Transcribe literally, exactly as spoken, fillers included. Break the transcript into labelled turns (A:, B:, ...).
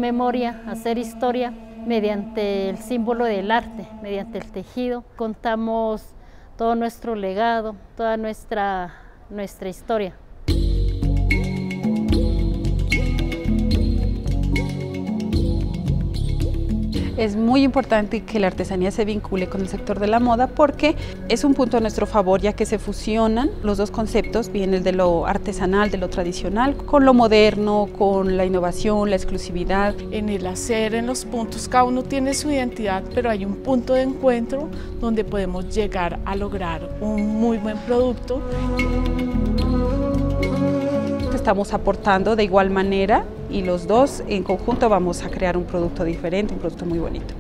A: memoria, hacer historia mediante el símbolo del arte, mediante el tejido. Contamos todo nuestro legado, toda nuestra, nuestra historia.
B: Es muy importante que la artesanía se vincule con el sector de la moda porque es un punto a nuestro favor, ya que se fusionan los dos conceptos, bien el de lo artesanal, de lo tradicional, con lo moderno, con la innovación, la exclusividad.
C: En el hacer, en los puntos, cada uno tiene su identidad, pero hay un punto de encuentro donde podemos llegar a lograr un muy buen producto.
B: Estamos aportando de igual manera y los dos en conjunto vamos a crear un producto diferente, un producto muy bonito.